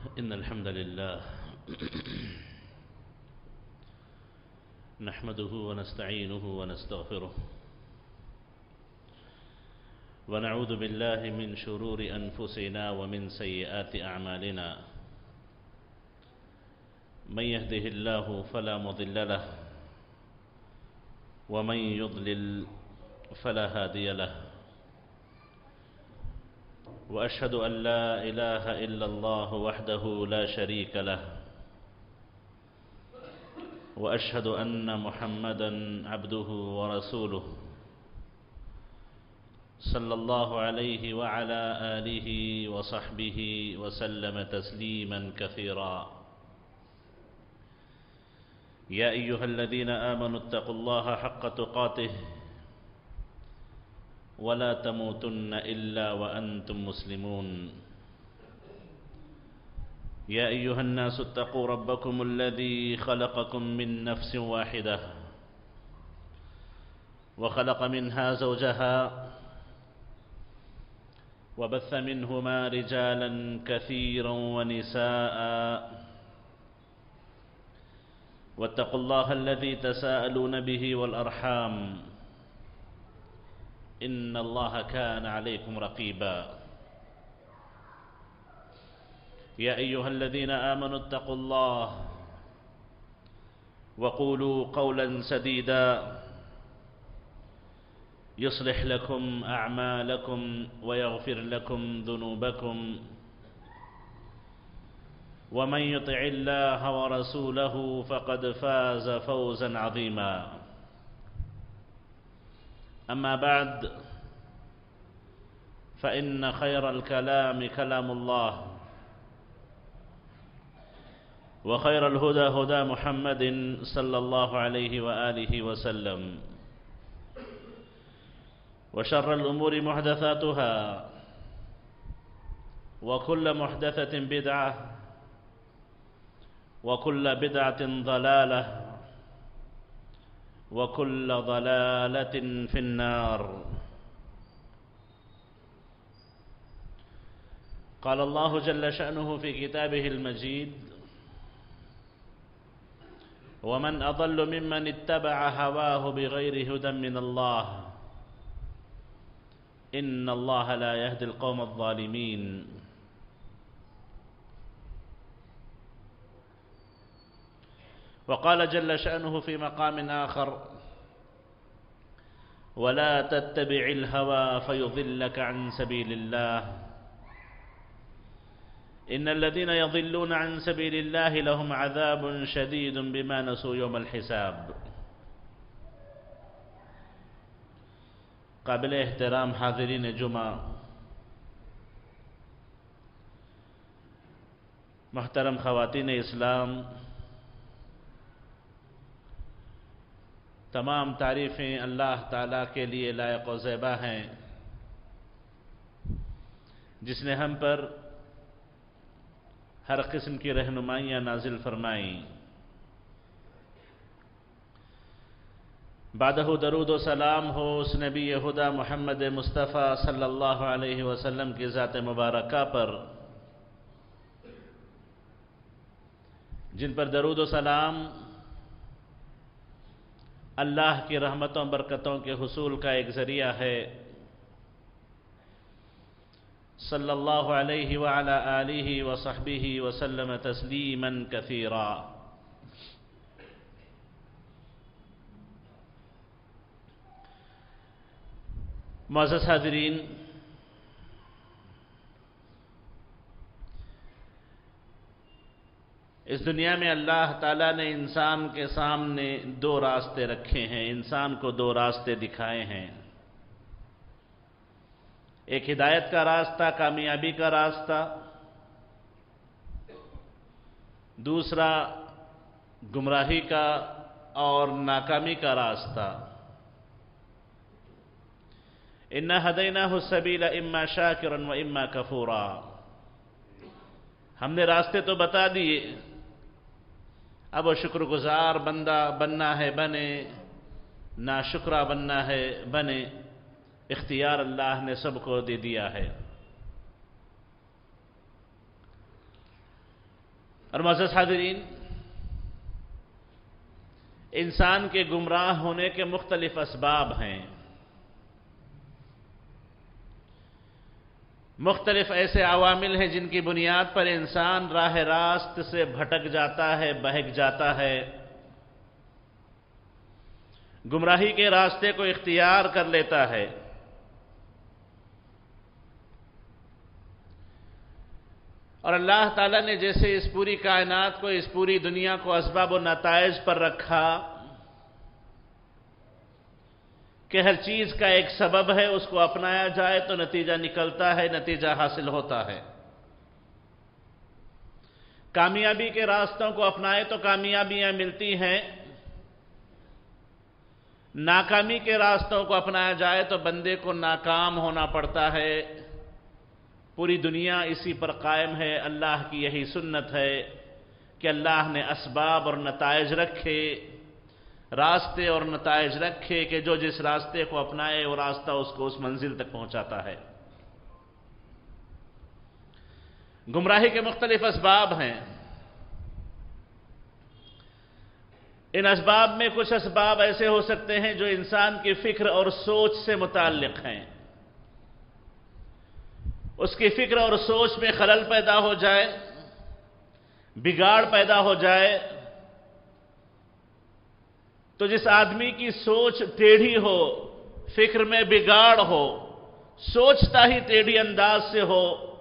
إن الحمد لله نحمده ونستعينه ونستغفره ونعوذ بالله من شرور أنفسنا ومن سيئات أعمالنا من يهده الله فلا مضل له ومن يضلل فلا هادي له وأشهد أن لا إله إلا الله وحده لا شريك له وأشهد أن محمدًا عبده ورسوله صلى الله عليه وعلى آله وصحبه وسلم تسليمًا كثيرًا يا أيها الذين آمنوا اتقوا الله حق تقاته ولا تموتن إلا وأنتم مسلمون يا أيها الناس اتقوا ربكم الذي خلقكم من نفس واحدة وخلق منها زوجها وبث منهما رجالا كثيرا ونساء واتقوا الله الذي تساءلون به والأرحام إن الله كان عليكم رقيبا يا أيها الذين آمنوا اتقوا الله وقولوا قولا سديدا يصلح لكم أعمالكم ويغفر لكم ذنوبكم ومن يطع الله ورسوله فقد فاز فوزا عظيما أما بعد فإن خير الكلام كلام الله وخير الهدى هدى محمد صلى الله عليه وآله وسلم وشر الأمور محدثاتها وكل محدثة بدعة وكل بدعة ضلالة وكل ضلالة في النار. قال الله جل شأنه في كتابه المجيد: ومن أضل ممن اتبع هواه بغير هدى من الله إن الله لا يهدي القوم الظالمين. وقال جل شأنه في مقام آخر: ولا تتبع الهوى فيضلك عن سبيل الله إن الذين يضلون عن سبيل الله لهم عذاب شديد بما نسوا يوم الحساب. قابل احترام حاضرین جمعہ، محترم خواتین اسلام، تمام تعریفیں اللہ تعالیٰ کے لیے لائق و زیبا ہیں، جس نے ہم پر ہر قسم کی رہنمائیاں نازل فرمائیں۔ بعدہ درود و سلام ہو اس نبی خدا محمد مصطفیٰ صلی اللہ علیہ وسلم کی ذات مبارکہ پر، جن پر درود و سلام اللہ کی رحمتوں برکتوں کے حصول کا ایک ذریعہ ہے۔ صلی اللہ علیہ وعلی آلہ وصحبہ وسلم تسلیما کثیرا۔ معزز حاضرین، اس دنیا میں اللہ تعالیٰ نے انسان کے سامنے دو راستے رکھے ہیں، انسان کو دو راستے دکھائے ہیں۔ ایک ہدایت کا راستہ، کامیابی کا راستہ، دوسرا گمراہی کا اور ناکامی کا راستہ۔ اِنَّا هَدَيْنَاهُ السَّبِيلَ إِمَّا شَاكِرًا وَإِمَّا كَفُورًا۔ ہم نے راستے تو بتا دیے، اب وہ شکر گزار بندہ بننا ہے بنے، ناشکرہ بننا ہے بنے، اختیار اللہ نے سب کو دے دیا ہے۔ اور معزز حاضرین، انسان کے گمراہ ہونے کے مختلف اسباب ہیں، مختلف ایسے عوامل ہیں جن کی بنیاد پر انسان راہ راست سے بھٹک جاتا ہے، بہک جاتا ہے، گمراہی کے راستے کو اختیار کر لیتا ہے۔ اور اللہ تعالیٰ نے جیسے اس پوری کائنات کو، اس پوری دنیا کو اسباب و نتائج پر رکھا کہ ہر چیز کا ایک سبب ہے، اس کو اپنایا جائے تو نتیجہ نکلتا ہے، نتیجہ حاصل ہوتا ہے۔ کامیابی کے راستوں کو اپنائے تو کامیابیاں ملتی ہیں، ناکامی کے راستوں کو اپنایا جائے تو بندے کو ناکام ہونا پڑتا ہے۔ پوری دنیا اسی پر قائم ہے۔ اللہ کی یہی سنت ہے کہ اللہ نے اسباب اور نتائج رکھے، راستے اور نتائج رکھے کہ جو جس راستے کو اپنائے وہ راستہ اس کو اس منزل تک پہنچاتا ہے۔ گمراہی کے مختلف اسباب ہیں۔ ان اسباب میں کچھ اسباب ایسے ہو سکتے ہیں جو انسان کی فکر اور سوچ سے متعلق ہیں۔ اس کی فکر اور سوچ میں خلل پیدا ہو جائے، بگاڑ پیدا ہو جائے، تو جس آدمی کی سوچ ٹیڑھی ہو، فکر میں بگاڑ ہو، سوچتا ہی ٹیڑھی انداز سے ہو،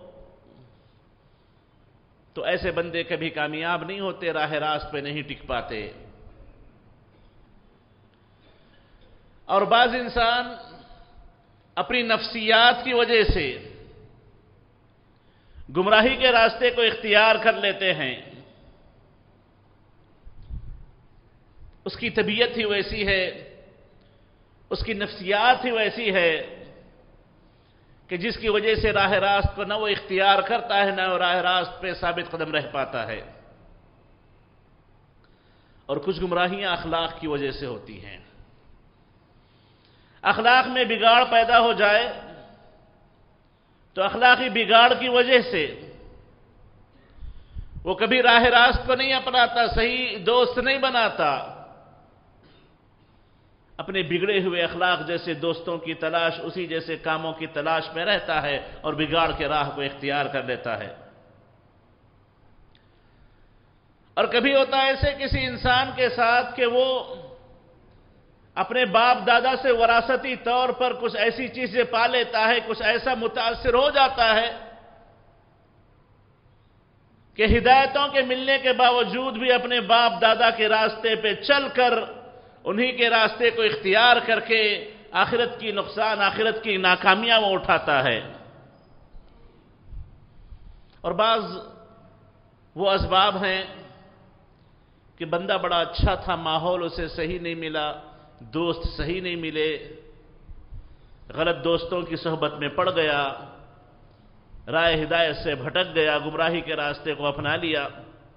تو ایسے بندے کبھی کامیاب نہیں ہوتے، راہ راست پہ نہیں ٹک پاتے۔ اور بعض انسان اپنی نفسیات کی وجہ سے گمراہی کے راستے کو اختیار کر لیتے ہیں۔ اس کی طبیعت ہی ویسی ہے، اس کی نفسیات ہی ویسی ہے کہ جس کی وجہ سے راہ راست کو نہ وہ اختیار کرتا ہے، نہ وہ راہ راست پہ ثابت قدم رہ پاتا ہے۔ اور کچھ گمراہیاں اخلاق کی وجہ سے ہوتی ہیں۔ اخلاق میں بگاڑ پیدا ہو جائے تو اخلاقی بگاڑ کی وجہ سے وہ کبھی راہ راست کو نہیں اپناتا، صحیح دوست نہیں بناتا، اپنے بگڑے ہوئے اخلاق جیسے دوستوں کی تلاش، اسی جیسے کاموں کی تلاش میں رہتا ہے اور بگاڑ کے راہ کو اختیار کر لیتا ہے۔ اور کبھی ہوتا ہے ایسے کسی انسان کے ساتھ کہ وہ اپنے باپ دادا سے وراثتی طور پر کچھ ایسی چیزیں پا لیتا ہے، کچھ ایسا متاثر ہو جاتا ہے کہ ہدایتوں کے ملنے کے باوجود بھی اپنے باپ دادا کے راستے پہ چل کر انہی کے راستے کو اختیار کر کے آخرت کی نقصان، آخرت کی ناکامیاں وہ اٹھاتا ہے۔ اور بعض وہ اسباب ہیں کہ بندہ بڑا اچھا تھا، ماحول اسے صحیح نہیں ملا، دوست صحیح نہیں ملے، غلط دوستوں کی صحبت میں پڑ گیا، رائے ہدایت سے بھٹک گیا، گمراہی کے راستے کو اپنا لیا۔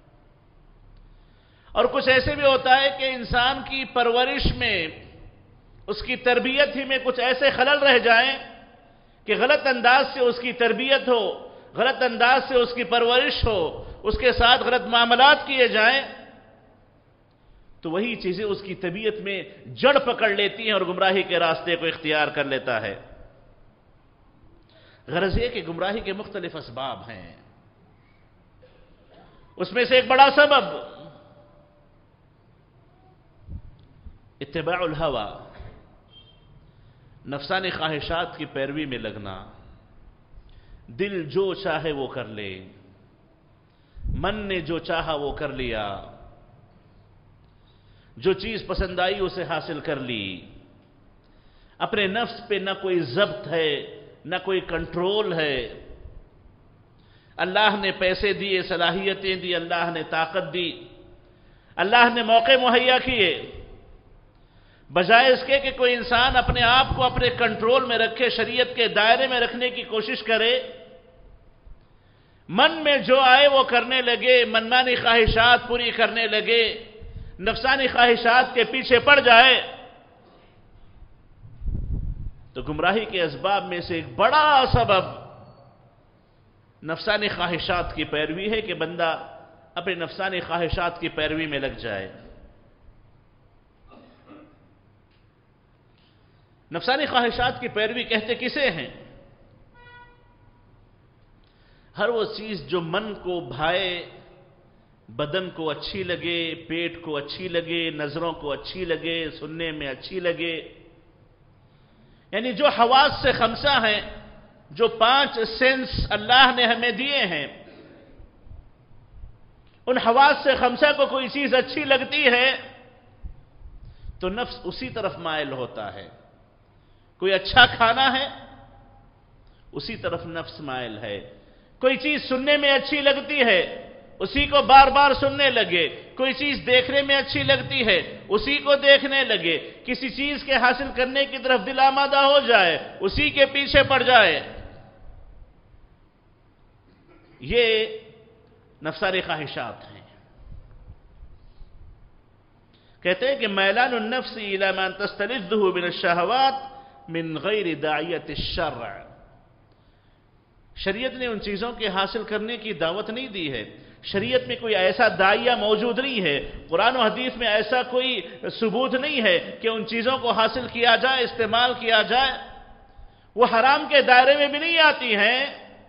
اور کچھ ایسے بھی ہوتا ہے کہ انسان کی پرورش میں، اس کی تربیت ہی میں کچھ ایسے خلل رہ جائیں کہ غلط انداز سے اس کی تربیت ہو، غلط انداز سے اس کی پرورش ہو، اس کے ساتھ غلط معاملات کیے جائیں، تو وہی چیزیں اس کی طبیعت میں جڑ پکڑ لیتی ہیں اور گمراہی کے راستے کو اختیار کر لیتا ہے۔ غرض یہ کہ گمراہی کے مختلف اسباب ہیں۔ اس میں سے ایک بڑا سبب اتباع الہوى، نفسانی خواہشات کی پیروی میں لگنا، دل جو چاہے وہ کر لے، من نے جو چاہا وہ کر لیا، جو چیز پسند آئی اسے حاصل کر لی، اپنے نفس پہ نہ کوئی ضبط ہے، نہ کوئی کنٹرول ہے۔ اللہ نے پیسے دیے، صلاحیتیں دی، اللہ نے طاقت دی، اللہ نے موقع مہیا کیے، بجائے اس کے کہ کوئی انسان اپنے آپ کو اپنے کنٹرول میں رکھے، شریعت کے دائرے میں رکھنے کی کوشش کرے، من میں جو آئے وہ کرنے لگے، منمانی خواہشات پوری کرنے لگے، نفسانی خواہشات کے پیچھے پڑ جائے، تو گمراہی کے اسباب میں سے ایک بڑا سبب نفسانی خواہشات کی پیروی ہے کہ بندہ اپنے نفسانی خواہشات کی پیروی میں لگ جائے. نفسانی خواہشات کی پیروی کہتے کسے ہیں؟ ہر وہ چیز جو من کو بھائے، بدن کو اچھی لگے، پیٹ کو اچھی لگے، نظروں کو اچھی لگے، سننے میں اچھی لگے، یعنی جو حواس سے خمسہ ہیں، جو 5 سینس اللہ نے ہمیں دیے ہیں، ان حواس سے خمسہ کو کوئی چیز اچھی لگتی ہے تو نفس اسی طرف مائل ہوتا ہے. کوئی اچھا کھانا ہے، اسی طرف نفس مائل ہے. کوئی چیز سننے میں اچھی لگتی ہے، اسی کو بار بار سننے لگے. کوئی چیز دیکھنے میں اچھی لگتی ہے، اسی کو دیکھنے لگے. کسی چیز کے حاصل کرنے کی طرف دل آمادہ ہو جائے، اسی کے پیچھے پڑ جائے. یہ نفسانی خواہشات ہیں. کہتے ہیں کہ میلان النفس الى ما تستلذه من الشہوات من غیر داعیت الشرع. شریعت نے ان چیزوں کے حاصل کرنے کی دعوت نہیں دی ہے. شریعت میں کوئی ایسا داعیہ موجود نہیں ہے، قرآن و حدیث میں ایسا کوئی ثبوت نہیں ہے کہ ان چیزوں کو حاصل کیا جائے، استعمال کیا جائے. وہ حرام کے دائرے میں بھی نہیں آتی ہیں،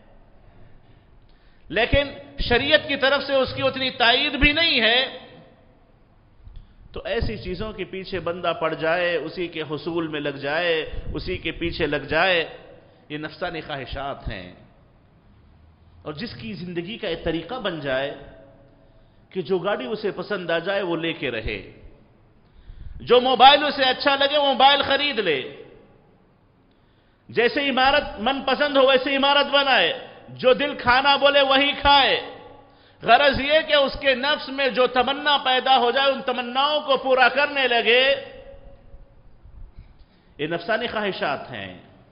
لیکن شریعت کی طرف سے اس کی اتنی تائید بھی نہیں ہے. تو ایسی چیزوں کے پیچھے بندہ پڑ جائے، اسی کے حصول میں لگ جائے، اسی کے پیچھے لگ جائے. یہ نفسانی خواہشات ہیں. اور جس کی زندگی کا ایک طریقہ بن جائے کہ جو گاڑی اسے پسند آ جائے وہ لے کے رہے، جو موبائل اسے اچھا لگے وہ موبائل خرید لے، جیسے عمارت من پسند ہو ویسے عمارت بنائے، جو دل کھانا بولے وہی کھائے. غرض یہ کہ اس کے نفس میں جو تمنا پیدا ہو جائے ان تمناؤں کو پورا کرنے لگے. یہ نفسانی خواہشات ہیں.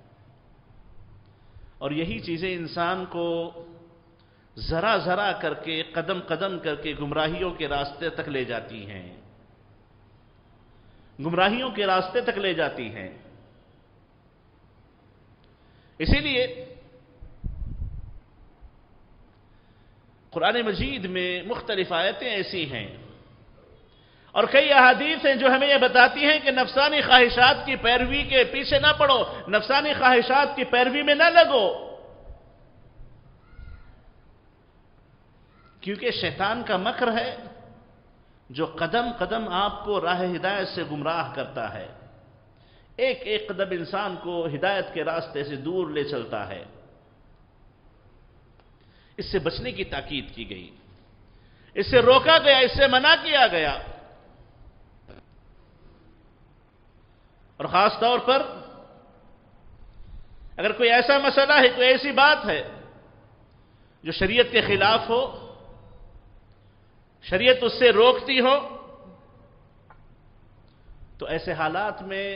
اور یہی چیزیں انسان کو ذرا ذرا کر کے، قدم قدم کر کے گمراہیوں کے راستے تک لے جاتی ہیں. گمراہیوں کے راستے تک لے جاتی ہیں. اسی لیے قرآن مجید میں مختلف آیتیں ایسی ہیں اور کئی احادیث ہیں جو ہمیں یہ بتاتی ہیں کہ نفسانی خواہشات کی پیروی کے پیچھے نہ پڑو، نفسانی خواہشات کی پیروی میں نہ لگو، کیونکہ شیطان کا مکر ہے جو قدم قدم آپ کو راہ ہدایت سے گمراہ کرتا ہے. ایک ایک قدم انسان کو ہدایت کے راستے سے دور لے چلتا ہے. اس سے بچنے کی تاکید کی گئی، اس سے روکا گیا، اس سے منع کیا گیا. اور خاص طور پر اگر کوئی ایسا مسئلہ ہے، کوئی ایسی بات ہے جو شریعت کے خلاف ہو، شریعت اس سے روکتی ہو، تو ایسے حالات میں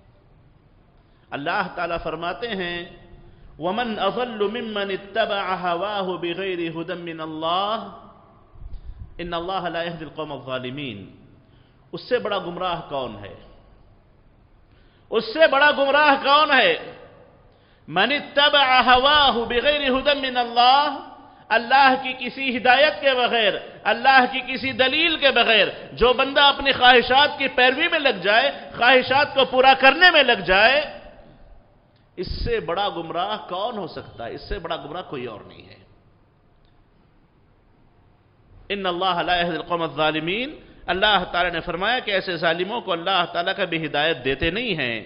اللہ تعالیٰ فرماتے ہیں وَمَنْ أَضَلُّ مِمَّنِ اتَّبَعَ هَوَاهُ بِغَيْرِ هُدًى مِّنَ اللَّهِ إِنَّ اللَّهَ لَا يَهْدِي الْقَوْمَ الظَّالِمِينَ. اس سے بڑا گمراہ کون ہے؟ اس سے بڑا گمراہ کون ہے؟ مَنِ اتَّبَعَ هَوَاهُ بِغَيْرِ هُدًى مِّنَ اللَّهِ، اللہ کی کسی ہدایت کے بغیر، اللہ کی کسی دلیل کے بغیر جو بندہ اپنی خواہشات کی پیروی میں لگ جائے، خواہشات کو پورا کرنے میں لگ جائے، اس سے بڑا گمراہ کون ہو سکتا ہے؟ اس سے بڑا گمراہ کوئی اور نہیں ہے. ان اللہ لا یہدی القوم الظالمین. اللہ تعالیٰ نے فرمایا کہ ایسے ظالموں کو اللہ تعالیٰ کا بھی ہدایت دیتے نہیں ہیں.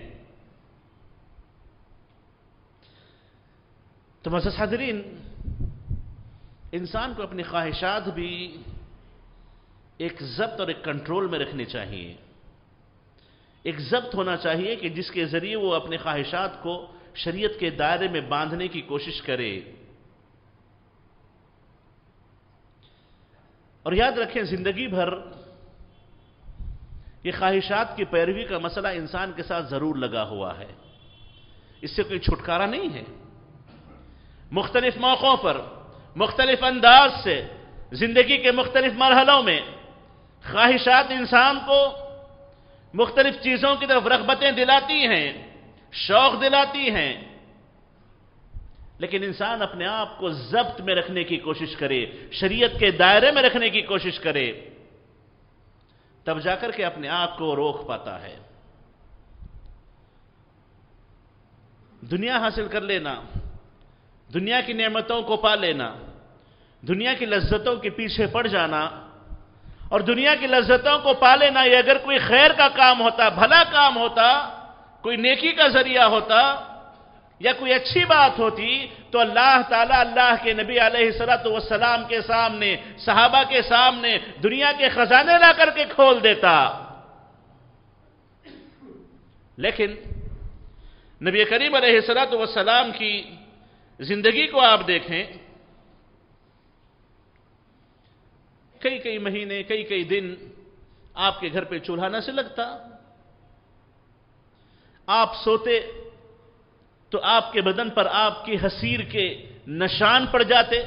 تو معزز حاضرین، انسان کو اپنی خواہشات بھی ایک ضبط اور ایک کنٹرول میں رکھنی چاہیے. ایک ضبط ہونا چاہیے کہ جس کے ذریعے وہ اپنی خواہشات کو شریعت کے دائرے میں باندھنے کی کوشش کرے. اور یاد رکھیں زندگی بھر یہ خواہشات کی پیروی کا مسئلہ انسان کے ساتھ ضرور لگا ہوا ہے. اس سے کوئی چھٹکارا نہیں ہے. مختلف موقعوں پر مختلف انداز سے زندگی کے مختلف مرحلوں میں خواہشات انسان کو مختلف چیزوں کی طرف رغبتیں دلاتی ہیں، شوق دلاتی ہیں. لیکن انسان اپنے آپ کو ضبط میں رکھنے کی کوشش کرے، شریعت کے دائرے میں رکھنے کی کوشش کرے، تب جا کر کے اپنے آپ کو روک پاتا ہے۔ دنیا حاصل کر لینا، دنیا کی نعمتوں کو پا لینا، دنیا کی لذتوں کے پیچھے پڑ جانا اور دنیا کی لذتوں کو پا لینا، یہ اگر کوئی خیر کا کام ہوتا، بھلا کام ہوتا، کوئی نیکی کا ذریعہ ہوتا یا کوئی اچھی بات ہوتی تو اللہ تعالیٰ اللہ کے نبی علیہ السلام کے سامنے، صحابہ کے سامنے دنیا کے خزانے لا کر کے کھول دیتا۔ لیکن نبی کریم علیہ السلام کی زندگی کو آپ دیکھیں، کئی مہینے، کئی دن آپ کے گھر پہ چولہا نہ سے لگتا، آپ سوتے تو آپ کے بدن پر آپ کی حسیر کے نشان پڑ جاتے۔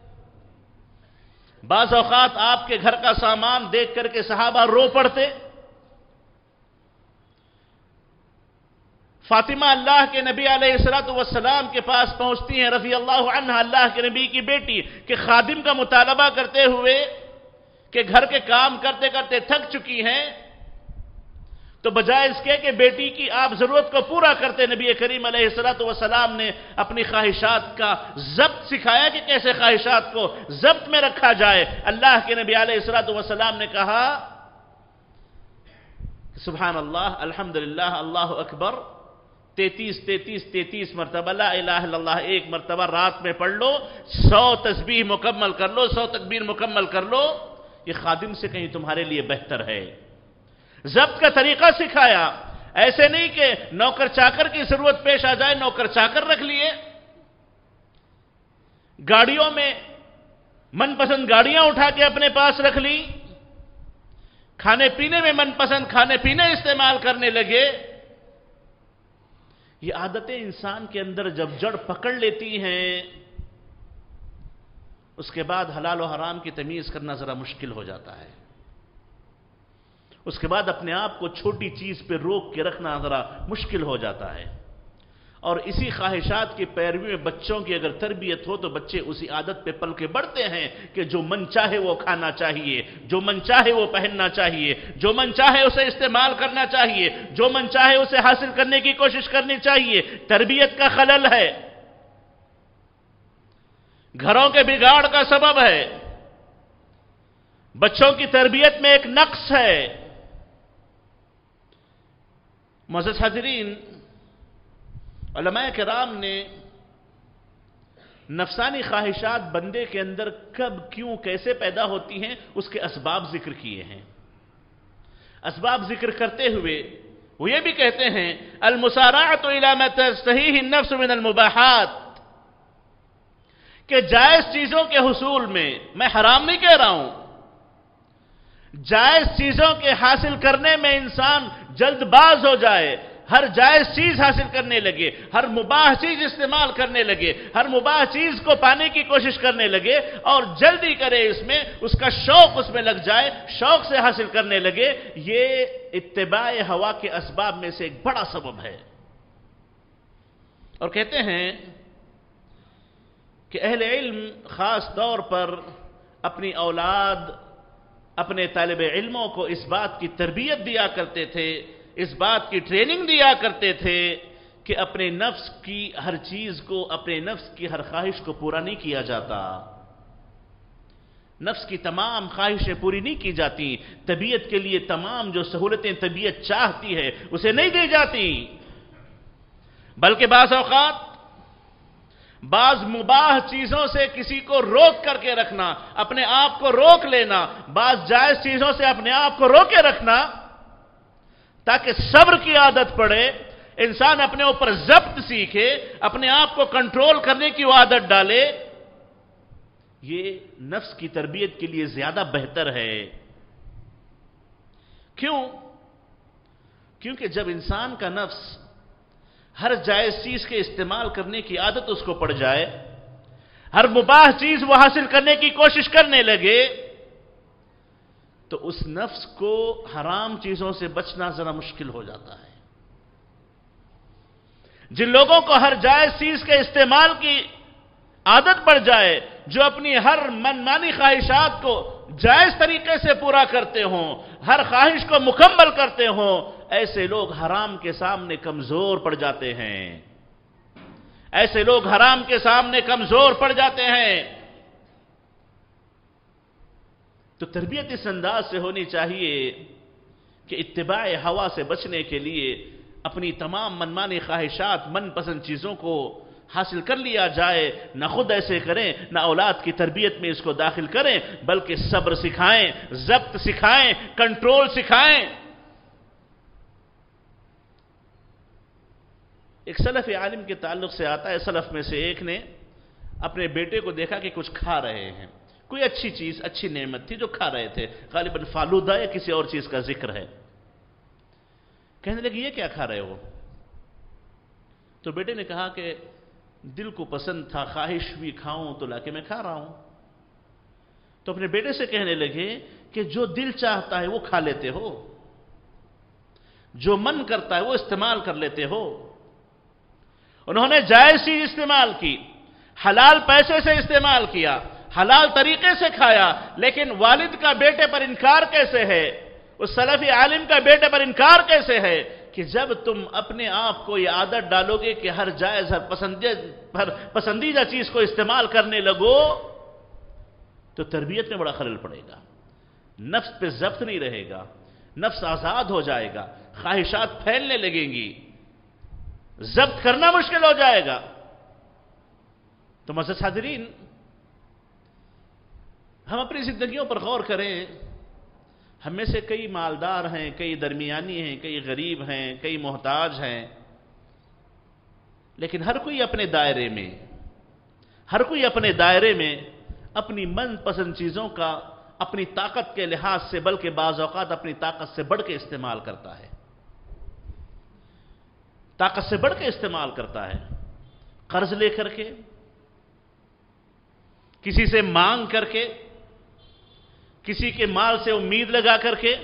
بعض اوقات آپ کے گھر کا سامان دیکھ کر کے صحابہ رو پڑتے۔ فاطمہ اللہ کے نبی علیہ السلام کے پاس پہنچتی ہیں رضی اللہ عنہا، اللہ کے نبی کی بیٹی، کہ خادم کا مطالبہ کرتے ہوئے کہ گھر کے کام کرتے کرتے تھک چکی ہیں، تو بجائے اس کے کہ بیٹی کی آپ ضرورت کو پورا کرتے، نبی کریم علیہ السلام نے اپنی خواہشات کا ضبط سکھایا کہ کیسے خواہشات کو ضبط میں رکھا جائے۔ اللہ کے نبی علیہ السلام نے کہا سبحان اللہ، الحمدللہ، اللہ اکبر 33 مرتبہ، لا الہ الا اللہ ایک مرتبہ رات میں پڑھ لو، 100 تسبیح مکمل کر لو، 100 تکبیر مکمل کر لو، یہ خادم سے کہیں تمہارے لیے بہتر ہے۔ ضبط کا طریقہ سکھایا، ایسے نہیں کہ نوکر چاکر کی ضرورت پیش آ جائے نوکر چاکر رکھ لیے، گاڑیوں میں من پسند گاڑیاں اٹھا کے اپنے پاس رکھ لی، کھانے پینے میں من پسند کھانے پینے استعمال کرنے لگے۔ یہ عادتیں انسان کے اندر جب جڑ پکڑ لیتی ہیں، اس کے بعد حلال و حرام کی تمیز کرنا ذرا مشکل ہو جاتا ہے۔ اس کے بعد اپنے آپ کو چھوٹی چیز پہ روک کے رکھنا ذرا مشکل ہو جاتا ہے، اور اسی خواہشات کی پیروی میں بچوں کی اگر تربیت ہو تو بچے اسی عادت پہ پل کے بڑھتے ہیں کہ جو من چاہے وہ کھانا چاہیے، جو من چاہے وہ پہننا چاہیے، جو من چاہے اسے استعمال کرنا چاہیے، جو من چاہے اسے حاصل کرنے کی کوشش کرنی چاہیے۔ تربیت کا خلل ہے، گھروں کے بگاڑ کا سبب ہے، بچوں کی تربیت میں ایک نقص ہے۔ معزز حاضرین، علماء کرام نے نفسانی خواہشات بندے کے اندر کب، کیوں، کیسے پیدا ہوتی ہیں اس کے اسباب ذکر کیے ہیں۔ اسباب ذکر کرتے ہوئے وہ یہ بھی کہتے ہیں المسارعۃ الی ما تشتہیہ النفس من المباحات، کہ جائز چیزوں کے حصول میں حرام نہیں کہہ رہا ہوں، جائز چیزوں کے حاصل کرنے میں انسان جلد باز ہو جائے، ہر جائز چیز حاصل کرنے لگے، ہر مباح چیز استعمال کرنے لگے، ہر مباح چیز کو پانے کی کوشش کرنے لگے اور جلدی کرے، اس میں اس کا شوق اس میں لگ جائے، شوق سے حاصل کرنے لگے، یہ اتباع ہوا کے اسباب میں سے ایک بڑا سبب ہے۔ اور کہتے ہیں کہ اہل علم خاص طور پر اپنی اولاد، اپنے طالب علموں کو اس بات کی تربیت دیا کرتے تھے، اس بات کی ٹریننگ دیا کرتے تھے کہ اپنے نفس کی ہر چیز کو، اپنے نفس کی ہر خواہش کو پورا نہیں کیا جاتا، نفس کی تمام خواہشیں پوری نہیں کی جاتی، طبیعت کے لیے تمام جو سہولتیں طبیعت چاہتی ہے اسے نہیں دی جاتی، بلکہ بعض اوقات بعض مباح چیزوں سے کسی کو روک کر کے رکھنا، اپنے آپ کو روک لینا، بعض جائز چیزوں سے اپنے آپ کو روکے رکھنا تاکہ صبر کی عادت پڑے، انسان اپنے اوپر ضبط سیکھے، اپنے آپ کو کنٹرول کرنے کی وہ عادت ڈالے، یہ نفس کی تربیت کے لیے زیادہ بہتر ہے۔ کیوں؟ کیونکہ جب انسان کا نفس ہر جائز چیز کے استعمال کرنے کی عادت اس کو پڑ جائے، ہر مباح چیز وہ حاصل کرنے کی کوشش کرنے لگے، تو اس نفس کو حرام چیزوں سے بچنا ذرا مشکل ہو جاتا ہے۔ جن لوگوں کو ہر جائز چیز کے استعمال کی عادت پڑ جائے، جو اپنی ہر منمانی خواہشات کو جائز طریقے سے پورا کرتے ہوں، ہر خواہش کو مکمل کرتے ہوں، ایسے لوگ حرام کے سامنے کمزور پڑ جاتے ہیں، ایسے لوگ حرام کے سامنے کمزور پڑ جاتے ہیں۔ تو تربیت اس انداز سے ہونی چاہیے کہ اتباع ہوا سے بچنے کے لیے اپنی تمام منمانی خواہشات، من پسند چیزوں کو حاصل کر لیا جائے، نہ خود ایسے کریں، نہ اولاد کی تربیت میں اس کو داخل کریں، بلکہ صبر سکھائیں، ضبط سکھائیں، کنٹرول سکھائیں۔ ایک سلف عالم کے تعلق سے آتا ہے، سلف میں سے ایک نے اپنے بیٹے کو دیکھا کہ کچھ کھا رہے ہیں، کوئی اچھی چیز، اچھی نعمت تھی جو کھا رہے تھے، غالباً فالودہ یا کسی اور چیز کا ذکر ہے۔ کہنے لگے یہ کیا کھا رہے ہو؟ تو بیٹے نے کہا کہ دل کو پسند تھا، خواہش بھی کھاؤں تو لا کے میں کھا رہا ہوں۔ تو اپنے بیٹے سے کہنے لگے کہ جو دل چاہتا ہے وہ کھا لیتے ہو، جو من کرتا ہے وہ استعمال کر لیتے ہو۔ انہوں نے جائز چیز استعمال کی، حلال پیسے سے استعمال کیا، حلال طریقے سے کھایا، لیکن والد کا بیٹے پر انکار کیسے ہے؟ اس سلفی عالم کا بیٹے پر انکار کیسے ہے کہ جب تم اپنے آپ کو یہ عادت ڈالو گے کہ ہر جائز، ہر پسندیدہ چیز کو استعمال کرنے لگو تو تربیت میں بڑا خلل پڑے گا، نفس پہ ضبط نہیں رہے گا، نفس آزاد ہو جائے گا، خواہشات پھیلنے لگیں گی، ضبط کرنا مشکل ہو جائے گا۔ تو معزز حاضرین، ہم اپنی زندگیوں پر غور کریں۔ ہم میں سے کئی مالدار ہیں، کئی درمیانی ہیں، کئی غریب ہیں، کئی محتاج ہیں، لیکن ہر کوئی اپنے دائرے میں، ہر کوئی اپنے دائرے میں اپنی من پسند چیزوں کا اپنی طاقت کے لحاظ سے، بلکہ بعض اوقات اپنی طاقت سے بڑھ کے استعمال کرتا ہے، طاقت سے بڑھ کے استعمال کرتا ہے، قرض لے کر کے، کسی سے مانگ کر کے، کسی کے مال سے امید لگا کر کے،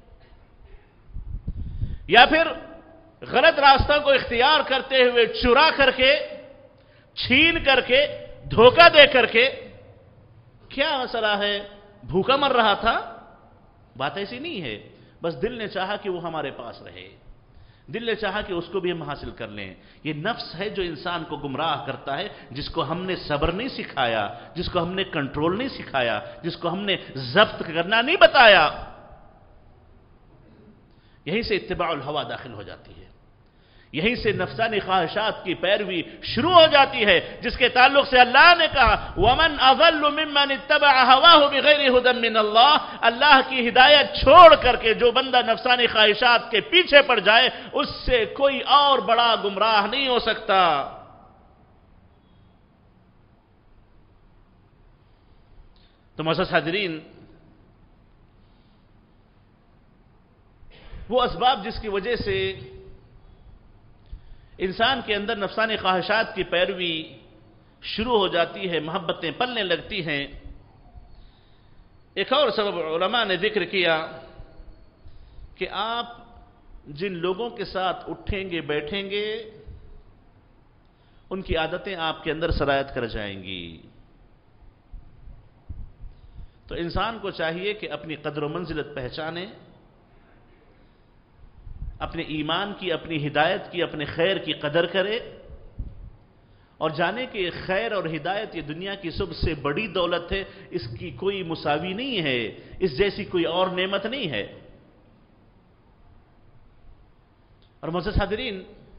یا پھر غلط راستوں کو اختیار کرتے ہوئے چرا کر کے، چھین کر کے، دھوکہ دے کر کے۔ کیا مسئلہ ہے؟ بھوکا مر رہا تھا؟ بات ایسی نہیں ہے، بس دل نے چاہا کہ وہ ہمارے پاس رہے، دل نے چاہا کہ اس کو بھی ہم حاصل کر لیں۔ یہ نفس ہے جو انسان کو گمراہ کرتا ہے، جس کو ہم نے صبر نہیں سکھایا، جس کو ہم نے کنٹرول نہیں سکھایا، جس کو ہم نے ضبط کرنا نہیں بتایا۔ یہیں سے اتباع الہوا داخل ہو جاتی ہے، یہیں سے نفسانی خواہشات کی پیروی شروع ہو جاتی ہے، جس کے تعلق سے اللہ نے کہا وَمَنْ أَضَلُّ مِمَّنِ اتَّبَعَ هَوَاهُ بِغَيْرِ هُدًى مِّنَ اللَّهِ۔ اللہ کی ہدایت چھوڑ کر کے جو بندہ نفسانی خواہشات کے پیچھے پڑ جائے، اس سے کوئی اور بڑا گمراہ نہیں ہو سکتا۔ تو معزز حاضرین، وہ اسباب جس کی وجہ سے انسان کے اندر نفسانی خواہشات کی پیروی شروع ہو جاتی ہے، محبتیں پلنے لگتی ہیں۔ ایک اور سبب علماء نے ذکر کیا کہ آپ جن لوگوں کے ساتھ اٹھیں گے، بیٹھیں گے، ان کی عادتیں آپ کے اندر سرایت کر جائیں گی۔ تو انسان کو چاہیے کہ اپنی قدر و منزلت پہچانے، اپنے ایمان کی، اپنی ہدایت کی، اپنے خیر کی قدر کرے، اور جانے کہ خیر اور ہدایت یہ دنیا کی سب سے بڑی دولت ہے، اس کی کوئی مساوی نہیں ہے، اس جیسی کوئی اور نعمت نہیں ہے۔ اور معزز حاضرین،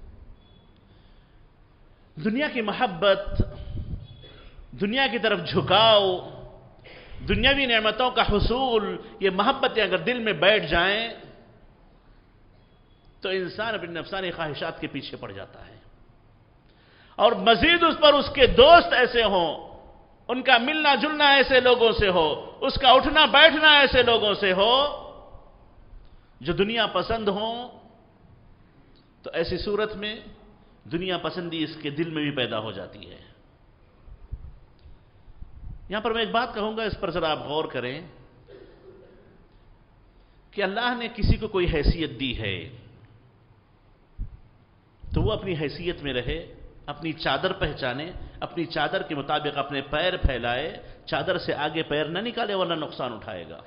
دنیا کی محبت، دنیا کی طرف جھکاؤ، دنیاوی نعمتوں کا حصول، یہ محبتیں اگر دل میں بیٹھ جائیں تو انسان اپنی نفسانی خواہشات کے پیچھے پڑ جاتا ہے، اور مزید اس پر اس کے دوست ایسے ہوں، ان کا ملنا جلنا ایسے لوگوں سے ہو، اس کا اٹھنا بیٹھنا ایسے لوگوں سے ہو جو دنیا پسند ہوں، تو ایسی صورت میں دنیا پسندی اس کے دل میں بھی پیدا ہو جاتی ہے۔ یہاں پر میں ایک بات کہوں گا، اس پر ذرا آپ غور کریں کہ اللہ نے کسی کو کوئی حیثیت دی ہے تو وہ اپنی حیثیت میں رہے، اپنی چادر پہچانے، اپنی چادر کے مطابق اپنے پیر پھیلائے، چادر سے آگے پیر نہ نکالے ورنہ نقصان اٹھائے گا۔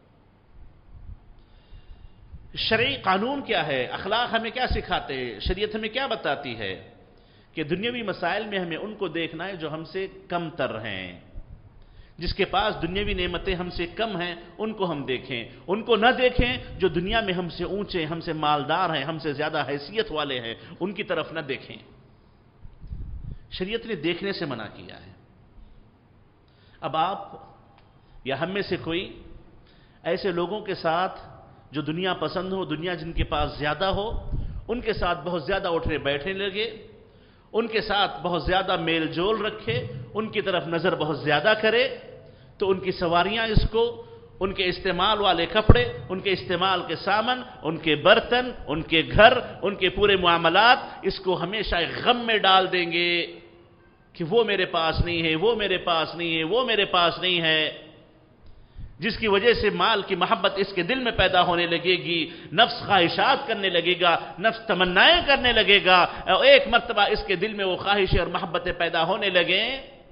شرعی قانون کیا ہے؟ اخلاق ہمیں کیا سکھاتے ہیں؟ شریعت ہمیں کیا بتاتی ہے؟ کہ دنیاوی مسائل میں ہمیں ان کو دیکھنا ہے جو ہم سے کم تر ہیں، جس کے پاس دنیاوی نعمتیں ہم سے کم ہیں ان کو ہم دیکھیں، ان کو نہ دیکھیں جو دنیا میں ہم سے اونچے، ہم سے مالدار ہیں، ہم سے زیادہ حیثیت والے ہیں، ان کی طرف نہ دیکھیں۔ شریعت نے دیکھنے سے منع کیا ہے۔ اب آپ یا ہم میں سے کوئی ایسے لوگوں کے ساتھ جو دنیا پسند ہو، دنیا جن کے پاس زیادہ ہو، ان کے ساتھ بہت زیادہ اٹھنے بیٹھنے لگے، ان کے ساتھ بہت زیادہ میل جول رکھے، ان کی طرف نظر بہت زیادہ کرے، تو ان کی سواریاں اس کو، ان کے استعمال والے کپڑے، ان کے استعمال کے سامان، ان کے برتن، ان کے گھر، ان کے پورے معاملات اس کو ہمیشہ ایک غم میں ڈال دیں گے کہ وہ میرے پاس نہیں ہے، وہ میرے پاس نہیں ہے، وہ میرے پاس نہیں ہے، جس کی وجہ سے مال کی محبت اس کے دل میں پیدا ہونے لگے گی، نفس خواہشات کرنے لگے گا، نفس تمنائیں کرنے لگے گا، اور ایک مرتبہ اس کے دل میں وہ خواہشیں اور محبتیں پیدا ہونے لگیں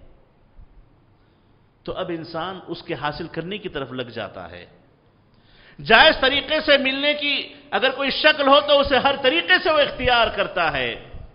تو اب انسان اس کے حاصل کرنے کی طرف لگ جاتا ہے۔ جائز طریقے سے ملنے کی اگر کوئی شکل ہو تو اسے ہر طریقے سے وہ اختیار کرتا ہے۔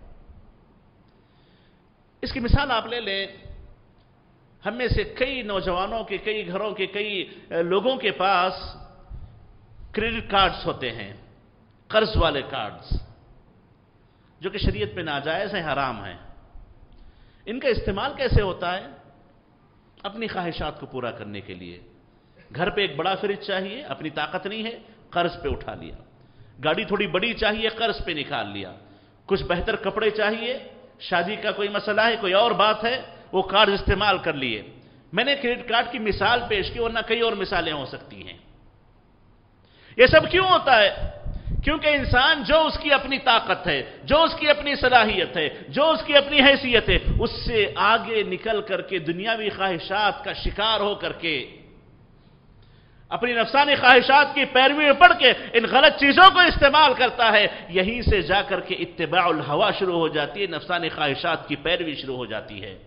اس کی مثال آپ لے لیں، ہم میں سے کئی نوجوانوں کے، کئی گھروں کے، کئی لوگوں کے پاس کریڈٹ کارڈز ہوتے ہیں، قرض والے کارڈز، جو کہ شریعت میں ناجائز ہیں، حرام ہیں۔ ان کا استعمال کیسے ہوتا ہے؟ اپنی خواہشات کو پورا کرنے کے لیے۔ گھر پہ ایک بڑا فریج چاہیے، اپنی طاقت نہیں ہے، قرض پہ اٹھا لیا۔ گاڑی تھوڑی بڑی چاہیے، قرض پہ نکال لیا۔ کچھ بہتر کپڑے چاہیے، شادی کا کوئی مسئلہ ہے، کوئی اور بات ہے، وہ کارڈ استعمال کر لیے۔ میں نے کریڈٹ کارڈ کی مثال پیش کی، ورنہ کئی اور مثالیں ہو سکتی ہیں۔ یہ سب کیوں ہوتا ہے؟ کیونکہ انسان جو اس کی اپنی طاقت ہے، جو اس کی اپنی صلاحیت ہے، جو اس کی اپنی حیثیت ہے، اس سے آگے نکل کر کے دنیاوی خواہشات کا شکار ہو کر کے، اپنی نفسانی خواہشات کی پیروی میں پڑھ کے ان غلط چیزوں کو استعمال کرتا ہے، یہیں سے جا کر کے اتباع الہوا شروع ہو جاتی ہے، نفسانی خواہشات کی پیروی شروع ہو جاتی ہے۔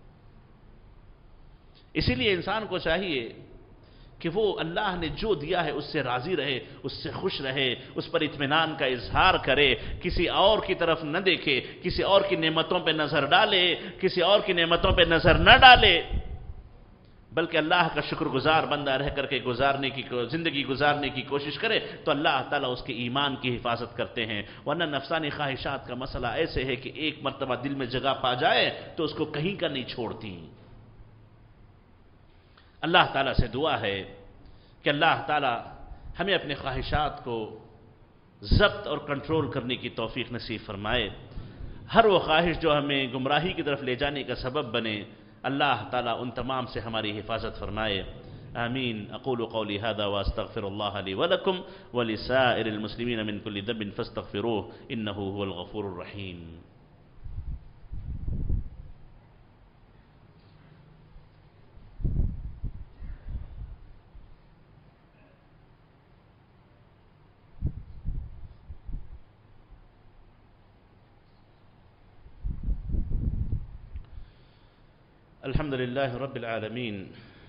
اسی لیے انسان کو چاہیے کہ وہ اللہ نے جو دیا ہے اس سے راضی رہے، اس سے خوش رہے، اس پر اطمینان کا اظہار کرے، کسی اور کی طرف نہ دیکھے، کسی اور کی نعمتوں پہ نظر ڈالے، کسی اور کی نعمتوں پہ نظر نہ ڈالے، بلکہ اللہ کا شکر گزار بندہ رہ کر کے زندگی گزارنے کی کوشش کرے تو اللہ تعالیٰ اس کے ایمان کی حفاظت کرتے ہیں۔ ورنہ نفسانی خواہشات کا مسئلہ ایسے ہے کہ ایک مرتبہ دل میں جگہ پا جائے تو اس کو کہیں کا نہیں چھوڑتی۔ اللہ تعالیٰ سے دعا ہے کہ اللہ تعالیٰ ہمیں اپنے خواہشات کو ضبط اور کنٹرول کرنے کی توفیق نصیب فرمائے۔ ہر وہ خواہش جو ہمیں گمراہی کی طرف لے جانے کا سبب بنے، اللہ تعالیٰ ان تمام سے ہماری حفاظت فرمائے۔ آمین۔ اقول قولی هذا واستغفر الله لي ولكم ولسائر المسلمين من كل ذنب فاستغفروه انه هو الغفور الرحيم۔ الحمد لله رب العالمين،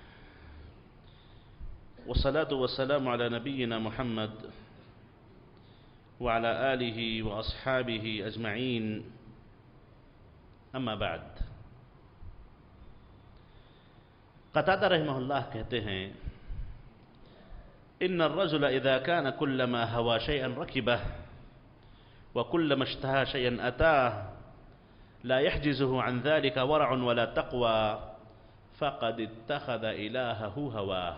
والصلاة والسلام على نبينا محمد وعلى آله وأصحابه أجمعين، أما بعد۔ قتادہ رحمہ اللہ کہتے ہیں، إن الرجل إذا كان كلما هوى شيئا ركبه وكلما اشتهى شيئا أتاه لا يحجزه عن ذلك ورع ولا تقوى فقد اتخذ إلهه هواه۔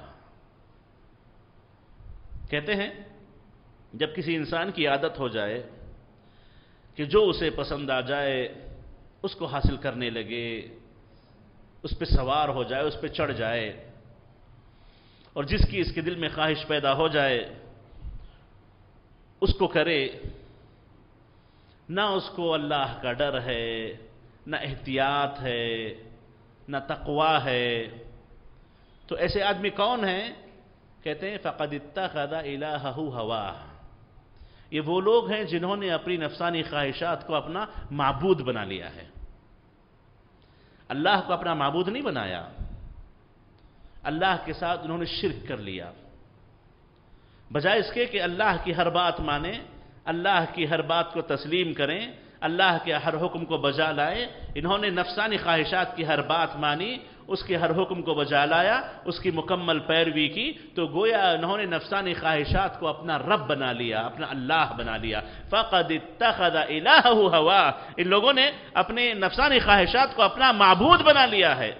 کہتے ہیں جب کسی انسان کی عادت ہو جائے کہ جو اسے پسند آ جائے اس کو حاصل کرنے لگے، اس پہ سوار ہو جائے، اس پہ چڑھ جائے، اور جس کی اس کے دل میں خواہش پیدا ہو جائے اس کو کرے، نہ اس کو اللہ کا ڈر ہے، نہ احتیاط ہے، نہ تقوی ہے، تو ایسے آدمی کون ہیں؟ کہتے ہیں فقد اتخذ الہہ ہواہ۔ یہ وہ لوگ ہیں جنہوں نے اپنی نفسانی خواہشات کو اپنا معبود بنا لیا ہے۔ اللہ کو اپنا معبود نہیں بنایا، اللہ کے ساتھ انہوں نے شرک کر لیا۔ بجائے اس کے کہ اللہ کی ہر بات مانیں، اللہ کی ہر بات کو تسلیم کریں، اللہ کے ہر حکم کو بجا لائیں، انہوں نے نفسانی خواہشات کی ہر بات مانی، اس کے ہر حکم کو بجا لایا، اس کی مکمل پیروی کی، تو گویا انہوں نے نفسانی خواہشات کو اپنا رب بنا لیا، اپنا اللہ بنا لیا۔ فَقَدِ اتَّخَذَ إِلَٰهَهُ هَوَاهُ، ان لوگوں نے اپنے نفسانی خواہشات کو اپنا معبود بنا لیا ہے۔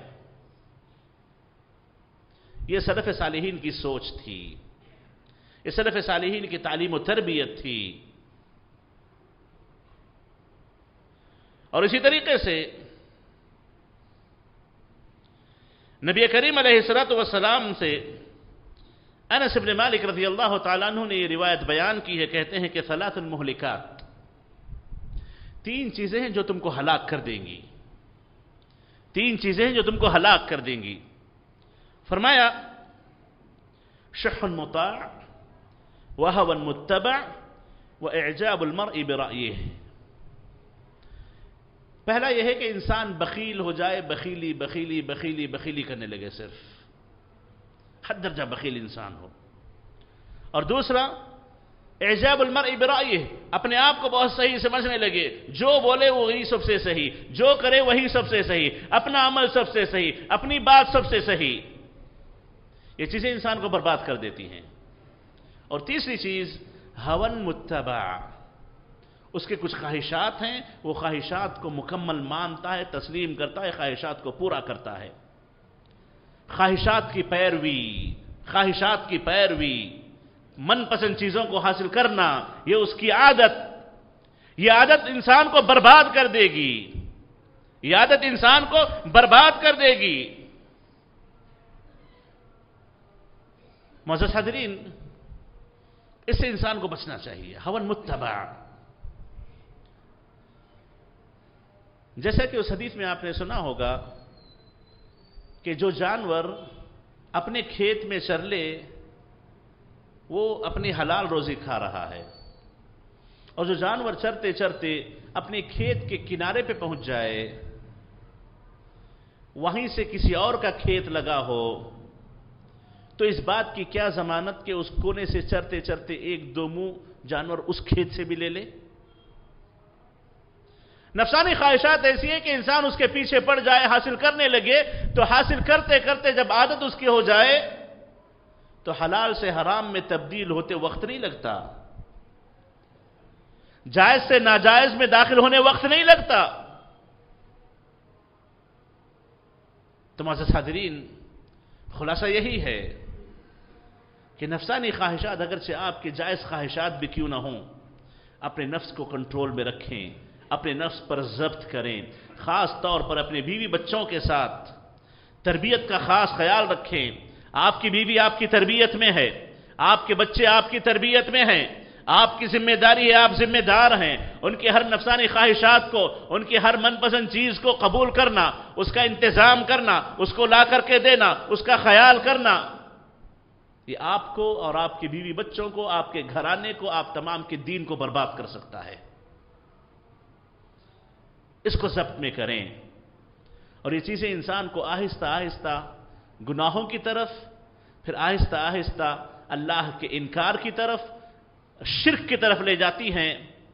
یہ سلف صالحین کی سوچ تھی، یہ سلف صالحین کی تعلیم و تربیت تھی۔ اور اسی طریقے سے نبی کریم علیہ السلام سے انس بن مالک رضی اللہ تعالیٰ عنہ نے یہ روایت بیان کی ہے، کہتے ہیں کہ ثلاث المہلکات، 3 چیزیں ہیں جو تم کو ہلاک کر دیں گی، 3 چیزیں ہیں جو تم کو ہلاک کر دیں گی۔ فرمایا شح مطاع وہوى متبع واعجاب المرء برأیہ۔ پہلا یہ ہے کہ انسان بخیل ہو جائے، بخیلی بخیلی بخیلی بخیلی کرنے لگے، صرف حد درجہ بخیل انسان ہو۔ اور دوسرا اعجاب المرء برأیہ، اپنے آپ کو بہت صحیح سمجھنے لگے، جو بولے وہی سب سے صحیح، جو کرے وہی سب سے صحیح، اپنا عمل سب سے صحیح، اپنی بات سب سے صحیح۔ یہ چیزیں انسان کو برباد کر دیتی ہیں۔ اور تیسری چیز ہون متبع، اس کے کچھ خواہشات ہیں، وہ خواہشات کو مکمل مانتا ہے، تسلیم کرتا ہے، خواہشات کو پورا کرتا ہے۔ خواہشات کی پیروی، خواہشات کی پیروی، من پسند چیزوں کو حاصل کرنا، یہ اس کی عادت، یہ عادت انسان کو برباد کر دے گی، یہ عادت انسان کو برباد کر دے گی۔ معزز حاضرین، اس سے انسان کو بچنا چاہیے، ہون متبع۔ جیسا کہ اس حدیث میں آپ نے سنا ہوگا کہ جو جانور اپنے کھیت میں چر لے وہ اپنی حلال روزی کھا رہا ہے، اور جو جانور چرتے چرتے اپنے کھیت کے کنارے پہ پہنچ جائے، وہیں سے کسی اور کا کھیت لگا ہو، تو اس بات کی کیا ضمانت کہ اس کونے سے چرتے چرتے 1-2 منہ جانور اس کھیت سے بھی لے لے؟ نفسانی خواہشات ایسی ہیں کہ انسان اس کے پیچھے پڑ جائے، حاصل کرنے لگے، تو حاصل کرتے کرتے جب عادت اس کی ہو جائے تو حلال سے حرام میں تبدیل ہوتے وقت نہیں لگتا، جائز سے ناجائز میں داخل ہونے وقت نہیں لگتا۔ تو معزز حاضرین، خلاصہ یہی ہے کہ نفسانی خواہشات اگرچہ آپ کے جائز خواہشات بھی کیوں نہ ہوں، اپنے نفس کو کنٹرول میں رکھیں، اپنے نفس پر ضبط کریں، خاص طور پر اپنے بیوی بچوں کے ساتھ تربیت کا خاص خیال رکھیں۔ آپ کی بیوی آپ کی تربیت میں ہے، آپ کے بچے آپ کی تربیت میں ہیں، آپ کی ذمہ داری ہے، آپ ذمہ دار ہیں، ان کی ہر نفسانی خواہشات کو، ان کی ہر من پسند چیز کو قبول کرنا، اس کا انتظام کرنا، اس کو لا کر کے دینا، اس کا خیال کرنا، یہ آپ کو اور آپ کے بیوی بچوں کو، آپ کے گھرانے کو، آپ تمام کے دین کو برباد کر سکتا ہے۔ اس کو ضبط میں کریں، اور یہ چیزیں انسان کو آہستہ آہستہ گناہوں کی طرف، پھر آہستہ آہستہ اللہ کے انکار کی طرف، شرک کی طرف لے جاتی ہیں۔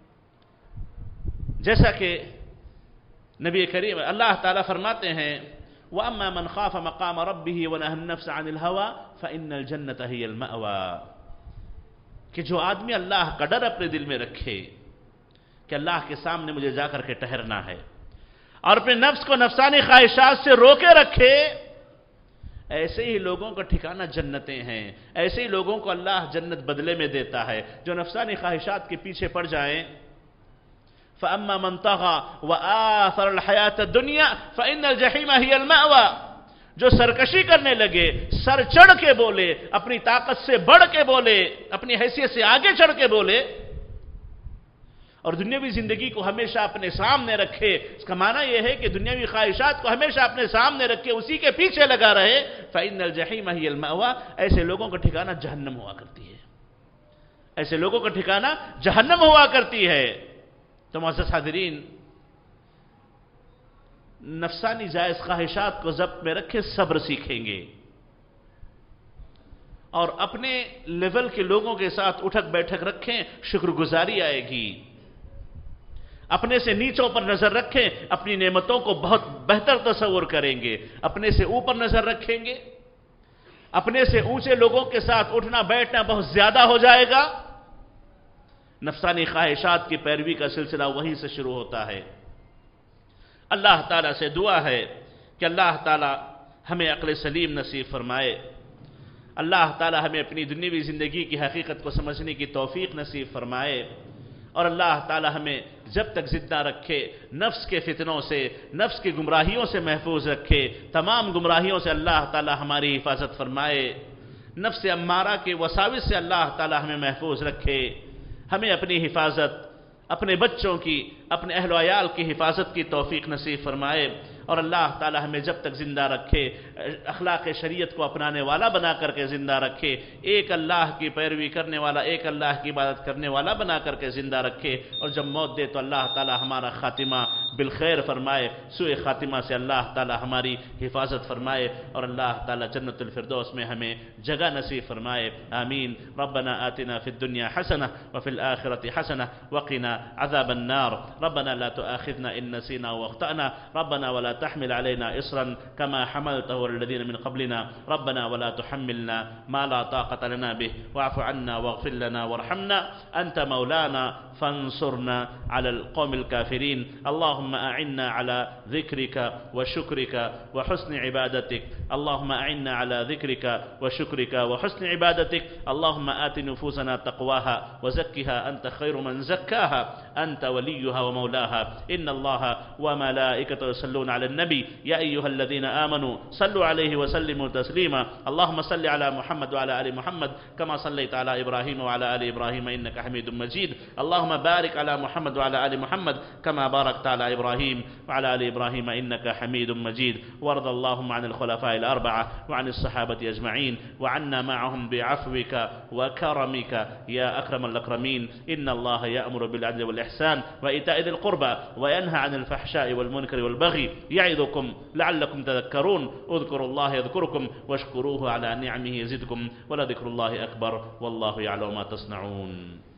جیسا کہ نبی کریم اللہ تعالیٰ فرماتے ہیں وَأَمَّا مَنْ خَافَ مَقَامَ رَبِّهِ وَنَهَى النَّفْسَ عَنِ الْهَوَىٰ فَإِنَّ الْجَنَّةَ هِيَ الْمَأْوَىٰ، کہ جو آدمی اللہ کا ڈر اپنے دل میں رکھے کہ اللہ کے سامنے مجھے جا کر کے ٹھہرنا ہے، اور اپنے نفس کو نفسانی خواہشات سے روکے رکھے، ایسے ہی لوگوں کا ٹھکانہ جنتیں ہیں، ایسے ہی لوگوں کو اللہ جنت بدلے میں دیتا ہے جو نفسانی خواہشات کے پیچھے پڑ جائیں۔ فَأَمَّا مَنْ طَغَىٰ وَآثَرَ الْحَيَاةَ الدُّنْيَا فَإِنَّ الْجَحِيمَ هِيَ الْمَأْوَىٰ، جو سرکشی کرنے لگے، سر چڑھ کے بولے، اپنی طاقت سے بڑھ کے بولے، اپنی حیثیت سے آگے چڑھ کے بولے، اور دنیاوی زندگی کو ہمیشہ اپنے سامنے رکھے، اس کا معنی یہ ہے کہ دنیاوی خواہشات کو ہمیشہ اپنے سامنے رکھے، اسی کے پیچھے لگا رہے، فَإِنَّ الْجَحِيمَ هِيَ الْمَأْوَىٰ، ایسے لوگوں کا ٹھکانہ جہنم ہوا کرتی ہے، ایسے لوگوں کا ٹھکانہ جہنم ہوا کرتی ہے۔ تو معزز حاضرین، نفسانی جائز خواہشات کو ضبط میں رکھیں، صبر سیکھیں گے، اور اپنے لیول کے لوگوں کے ساتھ اٹھک بیٹھک رکھیں، شکر گزاری آئے گی۔ اپنے سے نیچوں پر نظر رکھیں، اپنی نعمتوں کو بہت بہتر تصور کریں گے۔ اپنے سے اوپر نظر رکھیں گے، اپنے سے اونچے لوگوں کے ساتھ اٹھنا بیٹھنا بہت زیادہ ہو جائے گا۔ نفسانی خواہشات کی پیروی کا سلسلہ وہیں سے شروع ہوتا ہے۔ اللہ تعالیٰ سے دعا ہے کہ اللہ تعالیٰ ہمیں عقل سلیم نصیب فرمائے، اللہ تعالیٰ ہمیں اپنی دنیاوی زندگی کی حقیقت کو سمجھنے کی توفیق نصیب فرمائے، اور اللہ تعالیٰ ہمیں جب تک زندہ رکھے نفس کے فتنوں سے، نفس کی گمراہیوں سے محفوظ رکھے، تمام گمراہیوں سے اللہ تعالیٰ ہماری حفاظت فرمائے، نفس امارہ کے وساوس سے اللہ تعالیٰ ہمیں محفوظ رکھے، ہمیں اپنی حفاظت، اپنے بچوں کی، اپنے اہل و عیال کی حفاظت کی توفیق نصیب فرمائے، اور اللہ تعالیٰ ہمیں جب تک زندہ رکھے اخلاق شریعت کو اپنانے والا بنا کر کے زندہ رکھے، ایک اللہ کی پیروی کرنے والا، ایک اللہ کی عبادت کرنے والا بنا کر کے زندہ رکھے، اور جب موت دے تو اللہ تعالیٰ ہمارا خاتمہ بالخیر فرمائے، سوء خاتمہ سے اللہ تعالیٰ ہماری حفاظت فرمائے، اور اللہ تعالیٰ جنت الفردوس میں ہمیں جگہ نصیب فرمائے، آمین۔ ربنا آتنا فی الدنیا حسنہ وفی الآخرة حسنہ وقنا عذاب النار، ربنا لا تؤاخذنا ان نسینا واخطأنا، ربنا ولا تحمل علينا إصرا كما حملته على الذين من قبلنا، ربنا ولا تحملنا ما لا طاقة لنا به، واعف عنا واغفر لنا وارحمنا، أنت مولانا فانصرنا على القوم الكافرين، اللهم أعنا على ذكرك وشكرك وحسن عبادتك، اللهم أعنا على ذكرك وشكرك وحسن عبادتك، اللهم آت نفوسنا تقواها وزكها أنت خير من زكاها، أنت وليها ومولاها، إن الله وملائكته يصلون على النبي يا أيها الذين آمنوا صلوا عليه وسلموا تسليما، اللهم صل على محمد وعلى آل محمد كما صليت على إبراهيم وعلى آل إبراهيم إنك حميد مجيد، اللهم بارك على محمد وعلى آل محمد كما باركت على إبراهيم وعلى آل إبراهيم إنك حميد مجيد، وارض اللهم عن الخلفاء الأربعة وعن الصحابة أجمعين، وعنا معهم بعفوك وكرمك يا أكرم الأكرمين، إن الله يأمر بالعدل والإحسان وإيتاء ذي القربى وينهى عن الفحشاء والمنكر والبغي، يعظكم لعلكم تذكرون، اذكروا الله يذكركم واشكروه على نعمه يزدكم، ولذكر الله أكبر والله يعلم ما تصنعون.